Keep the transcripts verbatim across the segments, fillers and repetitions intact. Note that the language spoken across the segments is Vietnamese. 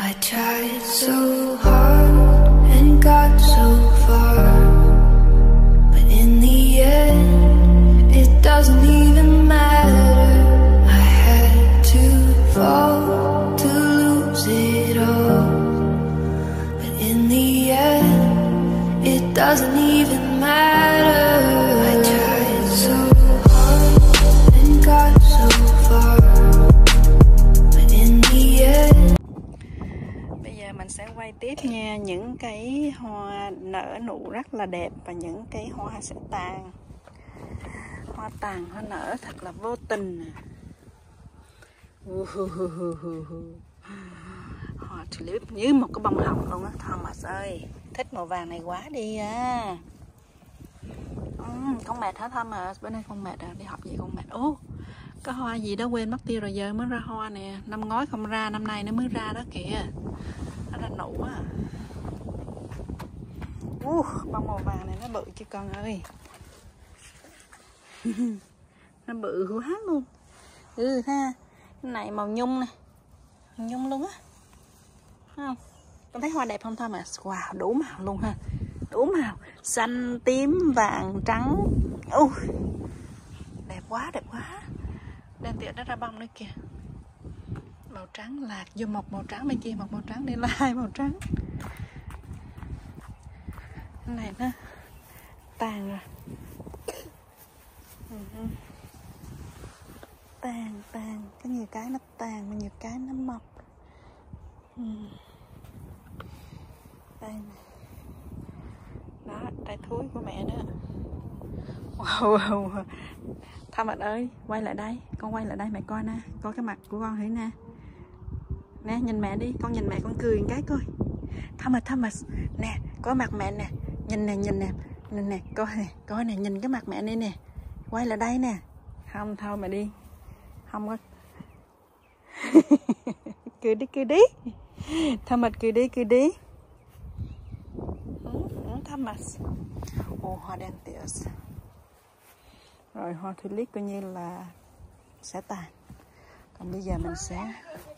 I tried so hard and got so far, but in the end it doesn't even matter. I had to fall to lose it all, but in the end it doesn't even matter. I tried so hard and got so far, but in the end. Bây giờ mình sẽ quay tiếp nha, những cái hoa nở nụ rất là đẹp và những cái hoa sẽ tàn. Hoa tàn, hoa nở thật là vô tình nè. Hoa tulip như một cái bông hồng luôn á. Thomas ơi, thích màu vàng này quá đi à. uhm, Con mệt hả Thomas? Bữa nay con mệt à? Đi học gì con mệt? Ô, cái hoa gì đó quên mất tiêu rồi, giờ mới ra hoa nè. Năm ngoái không ra, năm nay nó mới ra đó kìa. Nó ra nụ á. uh, Bông màu vàng này nó bự chứ con ơi. Nó bự quá luôn. Ừ ha. Cái này màu nhung nè, màu nhung luôn á. Thấy không? Con thấy hoa đẹp không Thomas? Wow, đủ màu luôn ha. Đủ màu, xanh, tím, vàng, trắng. uh, Đẹp quá, đẹp quá. Đang tiện nó ra bông nữa kìa. Màu trắng lạc vô một màu trắng, bên kia một màu trắng, đây là hai màu trắng. Cái này nó tàn rồi. uh-huh. Tàn, tàn, có nhiều cái nó tàn mà nhiều cái nó mọc. uhm. Đây nè. Đó, trái thúi của mẹ đó. Wow, wow. Thomas ơi, quay lại đây, con quay lại đây mẹ coi nè, coi cái mặt của con thử nè. Nè, nhìn mẹ đi, con nhìn mẹ con cười một cái coi. Thomas, Thomas, nè, có mặt mẹ nè, nhìn nè, nhìn nè, nhìn nè, coi nè, coi nè, nhìn cái mặt mẹ đây nè. Quay lại đây nè. Không, thôi mẹ đi. Không có. Cười đi, cười đi. Thomas cười đi, cười đi. Thomas. Ồ, hoa đen tỉa. Rồi hoa tulip coi như là sẽ tàn. Còn bây giờ mình sẽ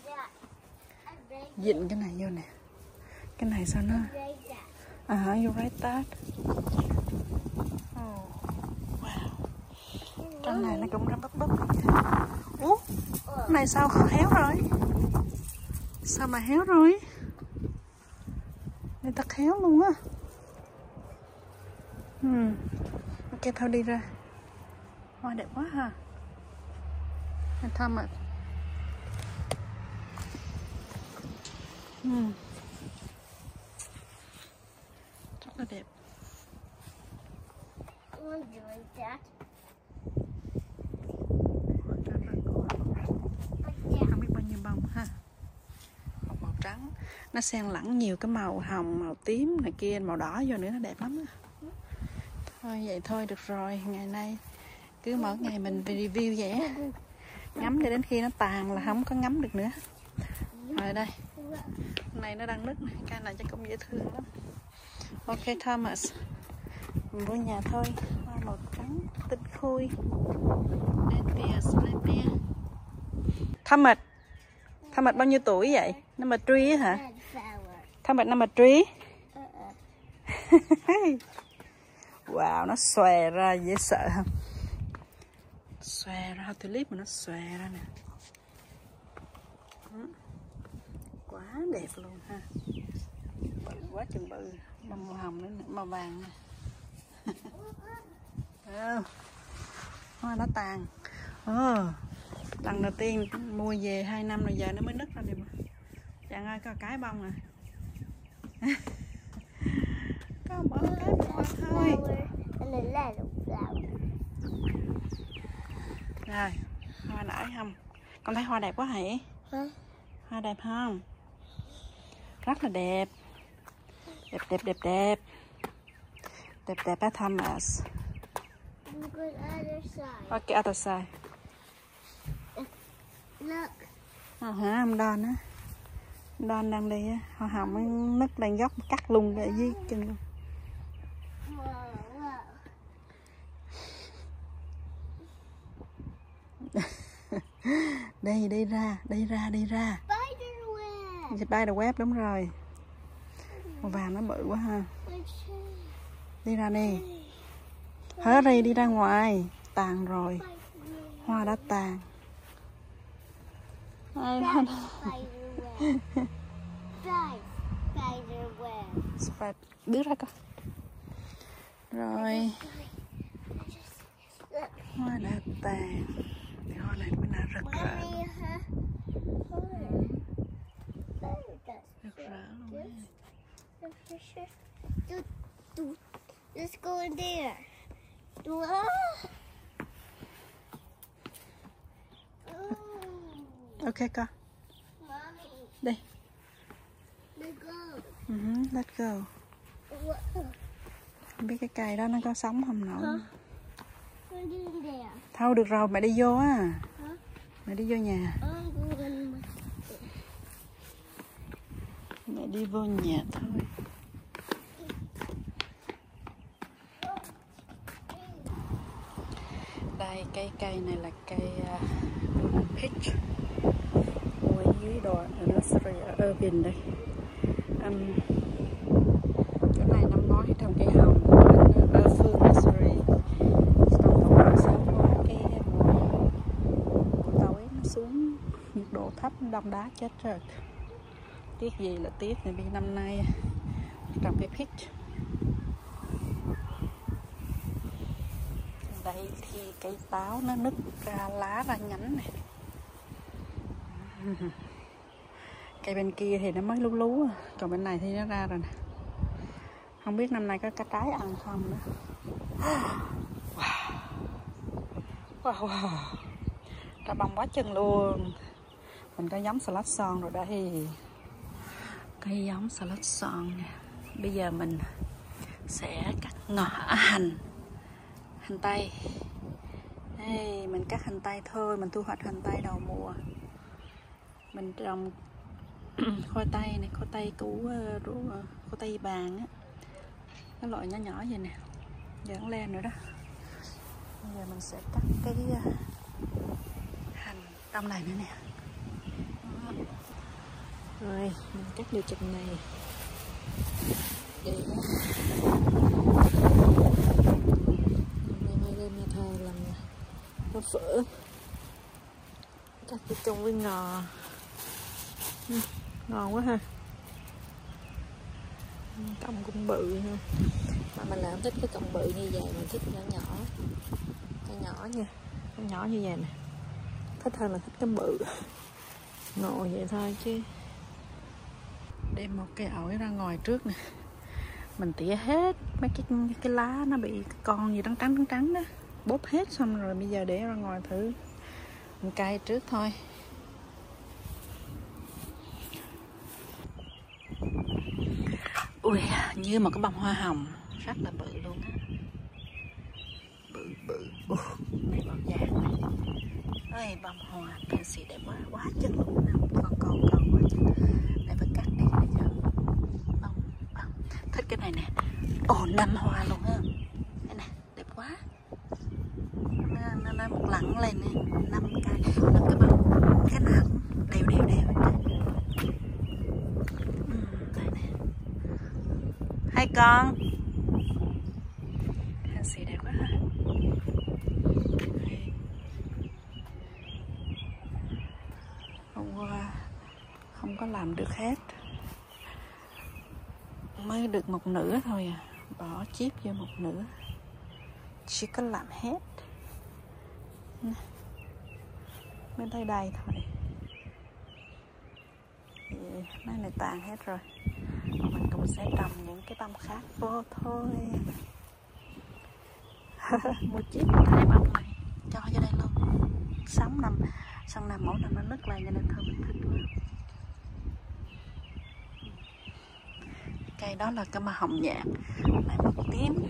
dịnh cái này vô nè. Cái này sao nó à hả, you write that. Oh, wow. Trong này nó cũng ra bắp bắp. Ủa, cái này sao héo rồi? Sao mà héo rồi? Người ta héo luôn á. Hmm. Ok, thôi đi ra. Hoa đẹp quá ha. Thomas. Hmm. Rất là đẹp. Không biết bao nhiêu bông ha. Một màu trắng, nó xen lẫn nhiều cái màu hồng, màu tím này kia, màu đỏ vô nữa, nó đẹp lắm á. Thôi vậy thôi được rồi, ngày nay cứ mỗi ngày mình review vậy á. Ngắm cho đến khi nó tàn là không có ngắm được nữa. Rồi đây, hôm nay nó đang nứt này, cây này chắc cũng dễ thương lắm. Ok Thomas, mình vô nhà thôi. Hoa màu trắng tinh khôi. Lên tia, lên tia. Thomas, Thomas bao nhiêu tuổi vậy? Number three hả? Thomas number three. Wow, nó xòe ra dễ sợ không? Xòe ra, tulip mà nó xòe ra nè. Quá đẹp luôn ha. Bự quá chừng bự. Màu hồng nữa, màu vàng nè. Hoa nó tàn. Oh, lần đầu tiên mua về hai năm rồi, giờ nó mới nứt ra đi mà. Chàng ơi, có cái bông nè. Có bỏ cái bông thôi. Rồi, hoa nở không? Con thấy hoa đẹp quá hả? Hả? Hoa đẹp không? Rất là đẹp. Đẹp đẹp đẹp đẹp. Đẹp đẹp á Thomas. Ok, other side. Look. À hả, ông Don á. Don đang đi á, hoa hồng nứt đang dốc cắt luôn ở dưới chân luôn. Đây, đi ra, đi ra, đi ra. Spider web đúng rồi. Màu vàng nó bự quá ha. Đi ra đi. Hurry đi ra ngoài. Tàn rồi. Hoa đã tàn. Ai đó. Spider bước ra coi. Rồi. Hoa đã tàn. Cái hoa này bên nào rực rỡ. Rực rỡ luôn. Let's go in there. Ok con. Đi. Let's go. Uh-huh, let's go. Không biết cái cây đó nó có sống không nữa. Thôi được rồi, mẹ đi vô á. Mẹ đi vô nhà. Mẹ đi vô nhà thôi. Đây, cây cây này là cây uh, peach. Mua dưới đồ ở nursery ở Irvine đây. Um, chỗ này năm ngoái trồng cây hồng ở Phương nursery. Xong rồi sau có cái mùa tối nó xuống nhiệt độ thấp, đông đá chết rồi. Tiếc gì là tiếc, này vì năm nay trồng cây peach. Đây thì cây táo nó nứt ra lá ra nhánh này. Cây bên kia thì nó mới lú lú, còn bên này thì nó ra rồi nè. Không biết năm nay có cá trái ăn không nữa. Wow, wow, wow. Ra bông quá chừng luôn. Mình có giống salad son rồi đây. Cây giống salad son nè. Bây giờ mình sẽ cắt ngọt hành hành tây. Đây, mình cắt hành tây thôi, mình thu hoạch hành tây đầu mùa. Mình trồng khoai tây này, khoai tây củ, khoai tây vàng á, cái loại nhỏ nhỏ vậy nè, dẫn lên nữa đó. Bây giờ mình sẽ cắt cái hành trong này nữa nè. Đó. Rồi mình cắt điều chừng này để làm có phở, cắt cái chung với ngò. Ừ, ngon quá ha. Cọng cũng bự ha, mà mình lại không thích cái cọng bự như vậy, mình thích nhỏ nhỏ, cái nhỏ nha, cái nhỏ như vậy nè, thích hơn là thích cái bự. Ngộ vậy thôi chứ. Đem một cây ổi ra ngoài trước nè, mình tỉa hết mấy cái cái lá nó bị cái con gì trắng trắng trắng trắng đó, bóp hết xong rồi bây giờ để ra ngoài thử một cây trước thôi. Ui, như một cái bông hoa hồng rất là bự luôn á, bự bự. Uh, này bông vàng này, ơi bông hoa fancy đẹp quá, quá chân luôn nè, con con con quá chân. Để phải cắt đi bây giờ. Bông, bông. Thích cái này nè, ồ năm hoa luôn ha, đây nè đẹp quá, nó, nó, nó một lẳng lên nè, năm cái, năm cái bông, cái nào cũng đều đều đều. Hai con. Fancy đẹp quá ha. Hôm qua không có làm được hết, mới được một nửa thôi à. Bỏ chip vô một nửa, chỉ có làm hết bên tay đây thôi. Cái này tàn hết rồi, mình cũng sẽ trồng những cái bông khác vô thôi. Mua chiếc hai bông này cho vô đây luôn, sống năm xong năm mỗi năm nó nứt lại cho nên thôi mình thích quá. Cây đó là cái mà hồng nhạt, lại một tím.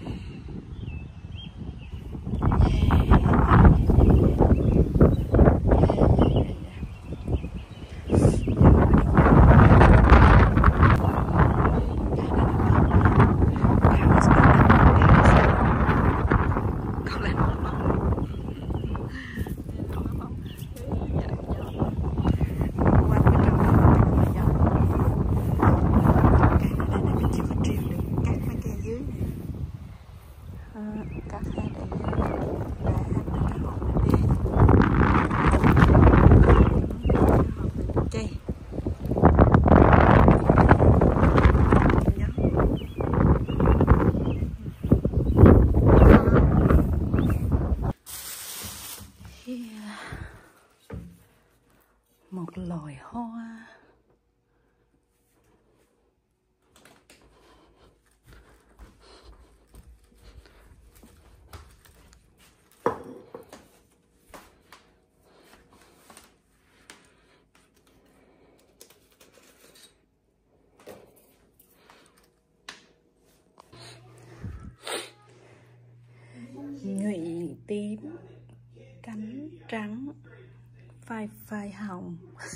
phai phai hồng.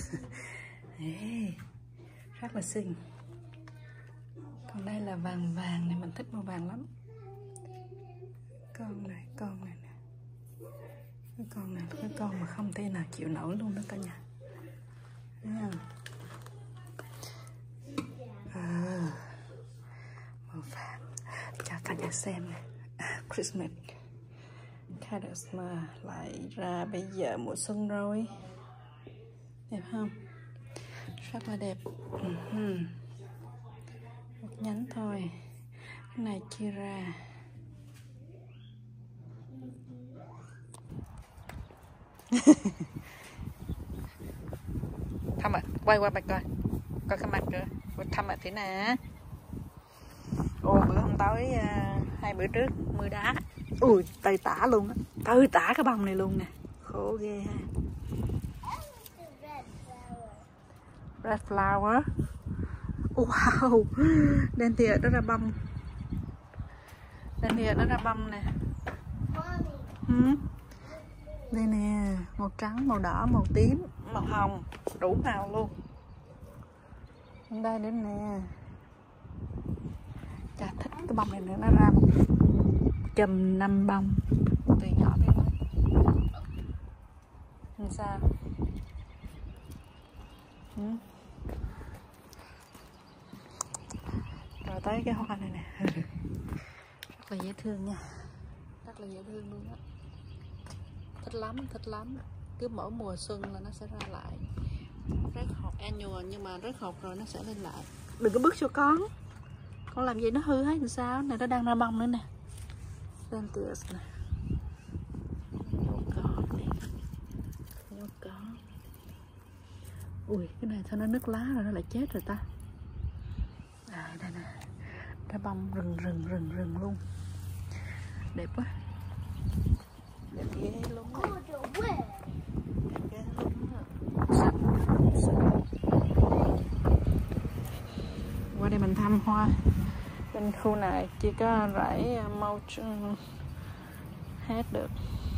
Ê, rất là xinh. Còn đây là vàng vàng này, mình thích màu vàng lắm. Con này, con này nè. Cái con này là cái con mà không thể nào chịu nổi luôn đó cả nhà. Thấy không? À, màu vàng. Cho cả nhà xem nè. À, Christmas Cardus mà lại ra bây giờ mùa xuân rồi. Đẹp không? Rất là đẹp. Uh-huh. Một nhánh thôi. Cái này chia ra. Thăm ạ, quay qua mặt coi. Coi cái mặt rồi. Thăm ạ thế nè. Ồ, bữa hôm tối uh, hai bữa trước mưa đá. Ui, tơi tả luôn á. Tơi tả cái bông này luôn nè. Khổ ghê ha. Red flower. Wow. Đen thìa nó ra bông. Đen thìa nó ra bông nè. Hmm. Đây nè, màu trắng, màu đỏ, màu tím, màu hồng, đủ màu luôn. Đây đến nè. Chà, thích cái bông này nữa, nó ra một chùm năm bông. Từ nhỏ tới lớn. Làm sao? Ừ. Rồi tới cái hoa này nè. Rất là dễ thương nha. Rất là dễ thương luôn á. Thích lắm, thích lắm. Cứ mỗi mùa xuân là nó sẽ ra lại. Rớt hột annual, nhưng mà rớt hột rồi nó sẽ lên lại. Đừng có bước cho con. Con làm gì nó hư hết làm sao? Này nó đang ra bông nữa nè. Centius nè. Nhô có nè. Nhô có. Ui, cái này thôi nó nứt lá rồi nó lại chết rồi ta. À, đây nè. Ra bông rừng rừng rừng rừng luôn. Đẹp quá. Đẹp ghê luôn. Đẹp ghê luôn. Qua đây mình thăm hoa. Bên khu này chỉ có rải màu hết được.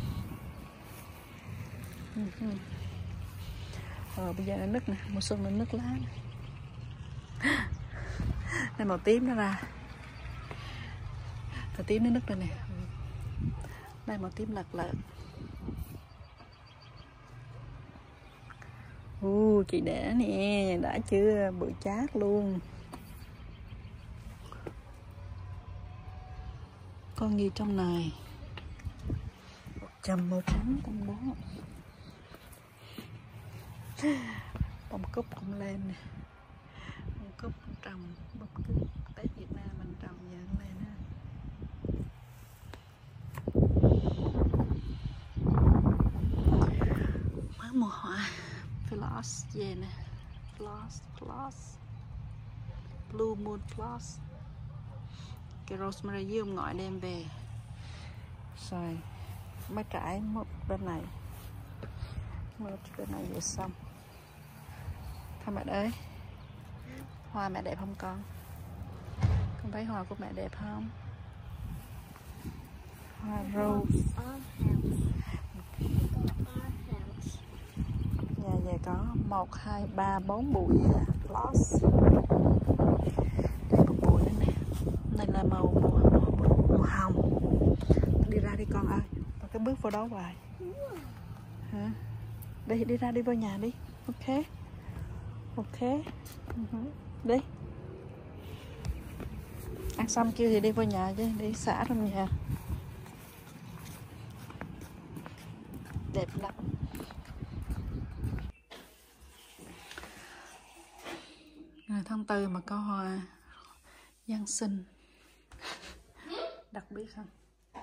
Rồi bây giờ nó nứt nè, mùa xuân nó nứt lá nè. Đây màu tím nó ra. Màu tím nó nứt rồi nè. Đây màu tím lật lợn. U chị đã nè, đã chưa, bự chát luôn. Con gì trong này? Một chùm màu trắng trong đó. Bông cúc cũng lên nè. Bông cúc trồng, bông cúc Tết Việt Nam mình trồng giờ lên nè. Mới mùa hoa. Floss về nè. Floss, floss. Blue moon floss. Cái rosemary với ông ngoại đem về. Rồi mới trải một bên này. Một bên này về xong. Thôi mẹ ơi. Hoa mẹ đẹp không con? Con thấy hoa của mẹ đẹp không? Hoa rose. Nhà về có một, hai, ba, bốn bụi floss. Đây một bụi nữa nè. Đây là màu màu, màu, màu hồng. Đi ra đi con ơi. Con cứ bước vào đó hoài. Hả? Đi đi ra đi vào nhà đi. Ok. Ok. Uh-huh. Đi. Ăn xong kêu thì đi vào nhà chứ, đi xả trong nhà. Đẹp lắm. Rồi tháng tư mà có hoa Giáng sinh đặc biệt không?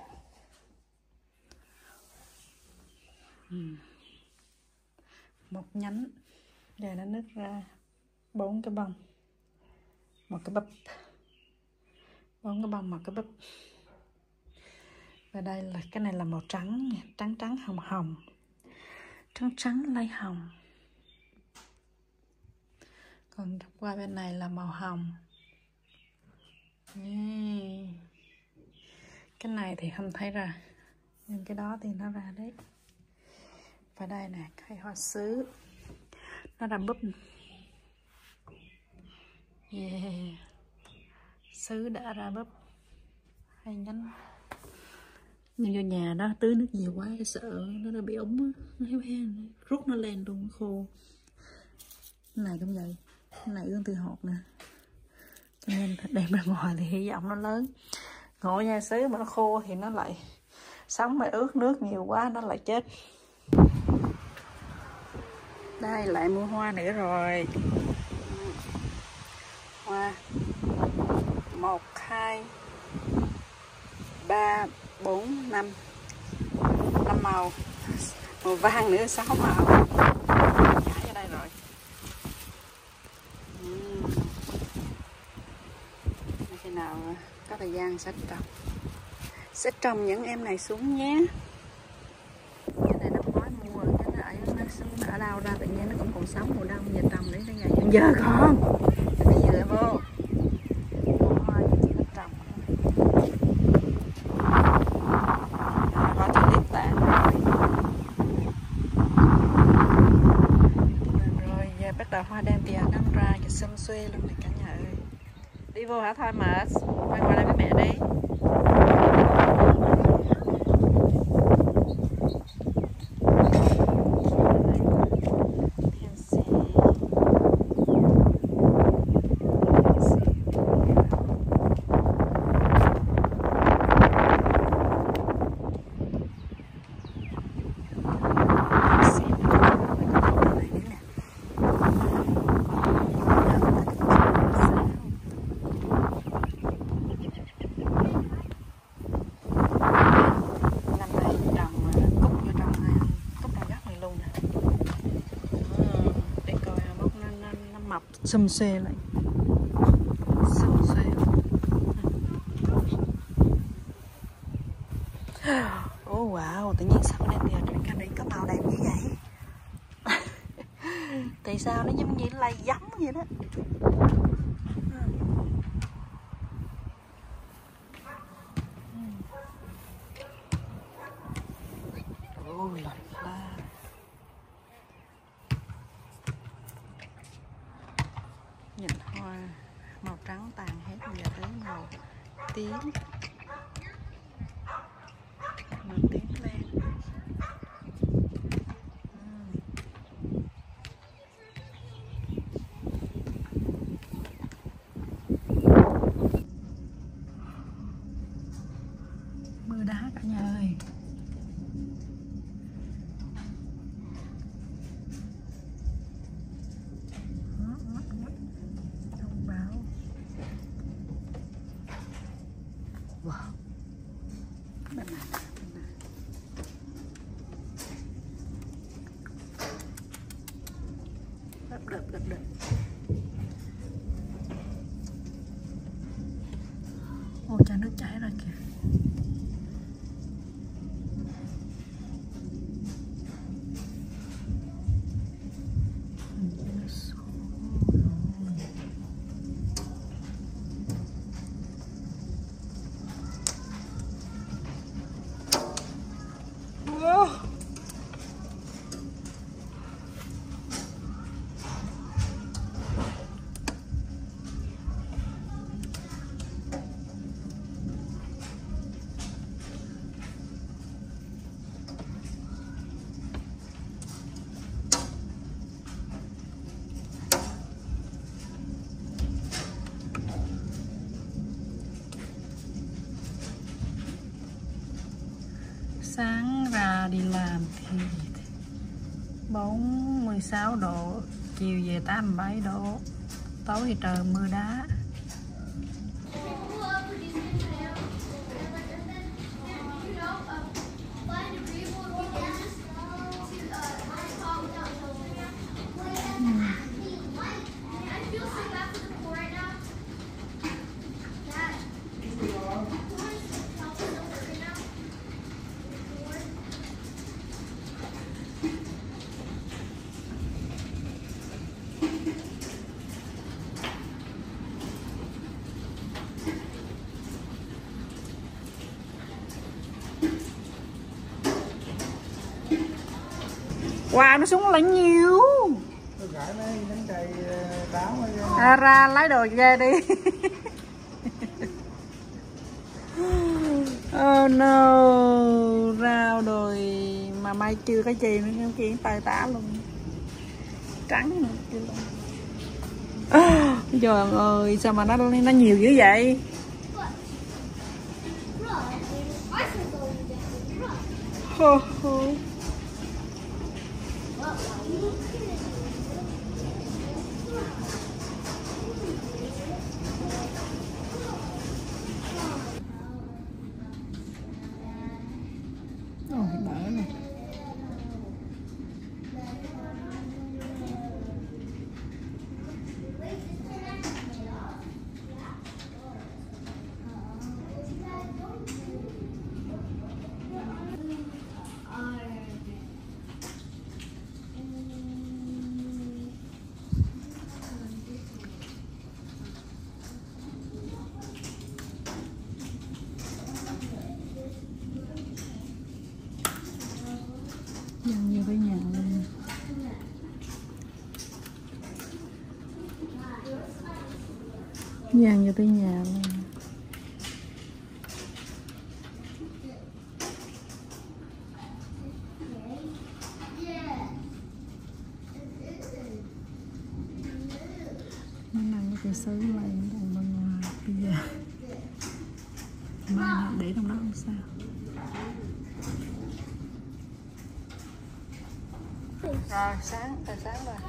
Ừ. Một nhánh giờ nó nứt ra bốn cái bông, một cái bắp, bốn cái bông, một cái bắp. Và đây là cái này là màu trắng, trắng trắng hồng hồng, trắng trắng lay hồng. Còn qua bên này là màu hồng. Cái này thì không thấy ra, nhưng cái đó thì nó ra đấy. Và đây nè, cây hoa sứ nó ra búp. Yeah, sứ đã ra búp hay nhánh. Nhưng vô nhà đó tưới nước nhiều quá sợ nó đã bị ống á, nó héo héo rút nó lên luôn khô. Cái này cũng vậy, cái này ương từ hột nè, cho nên đem ra ngoài thì hy vọng nó lớn. Ngộ nha, sứ mà nó khô thì nó lại sống mà ướt nước nhiều quá nó lại chết. Đây lại mua hoa nữa rồi. Hoa một hai ba bốn năm năm màu, màu vàng nữa sáu màu. Nhả vô đây rồi. uhm. Khi nào có thời gian sẽ trồng sẽ trồng những em này xuống nhé. Cái này năm ngoái mua cái nó ở nó, nó ở đâu ra tự nhiên nó cũng còn sống mùa đông, giờ trồng đến tới ngày giờ con bây giờ vô hoa chỉ nó trồng có tulip tàn rồi. Giờ bắt đầu hoa đem tiền nó ra cho xum xuê luôn này cả nhà ơi. Đi vô hả thôi mà quay qua đây với mẹ đi. Xum xuê lại, xum xuê. Oh wow, tự nhiên sao lên thì trên cây này có màu đẹp như vậy? Tại sao nó giống như lay giống vậy đó? Oh là la. Nhìn hoa màu trắng tàn hết, giờ tới màu tím, màu tím lên. uhm. Mưa đá cả nhà ơi. Wow. Bên này, bên này. Đập đập đập đập. Ôi cha nước chảy rồi kìa. Sáng ra đi làm thì bốn mươi sáu độ, chiều về tám mươi bảy độ, tối thì trời mưa đá. Wow, nó xuống lấy nhiều. À, ra lấy đồ ra đi. Oh no, rau đồi mà mai chưa cái gì nữa, cái kia tay tả luôn, trắng nữa kia luôn. Oh, trời ơi, sao mà nó nó nhiều dữ vậy? Hô, hô. Ôi, đỡ nè. Dần như cái nhà luôn. Dần như tới nhà luôn. Nó nằm cái cây sứ này còn bên ngoài bây giờ. Mai để trong đó không sao. Rồi sáng, trời sáng rồi.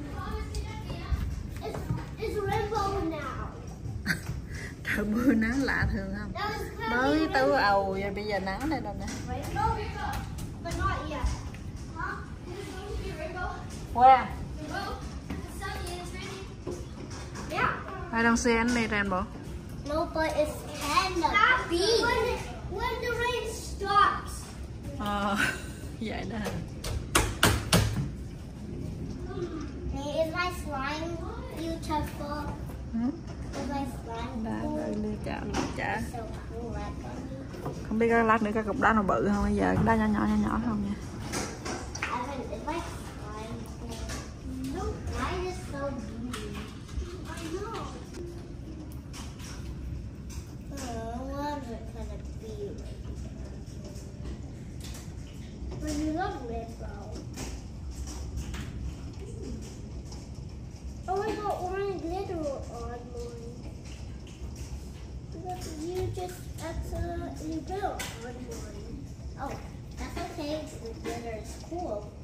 It's, it's rainbow now. Trời mưa nắng lạ thường không? Mới tứ ầu rồi bây giờ nắng đây rồi nè. Rainbow, but not yet. Huh? Is it going to be rainbow? Where? Rainbow? It's sunny and it's raining. Yeah. I don't see any rainbow. No, but it's kind of big. When, when the rain stops. Ờ, vậy đó. Hey, is my slime beautiful? Hmm? Is my slime Đá cool? rồi ly chả, ly chả. So cool, like Không biết cái lát nữa cái cục đá nào bự không, bây giờ cái đá nhỏ nhỏ nhỏ nhỏ không nha. Evan, is my slime cool? No, mine is so beauty. I know. Oh, what is it gonna be? But you love rainbow. Oh, I got orange glitter on mine. But you just accidentally put it on mine. Oh, that's okay. The glitter is cool.